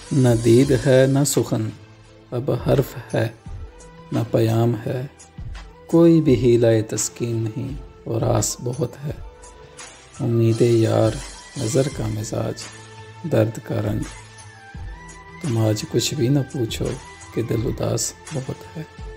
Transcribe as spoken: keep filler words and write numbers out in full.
न दीद है न सुखन, अब हर्फ है न पयाम है। कोई भी हीला तस्कीन नहीं और आस बहुत है। उम्मीद यार, नज़र का मिजाज, दर्द का रंग। तुम आज कुछ भी न पूछो कि दिल उदास बहुत है।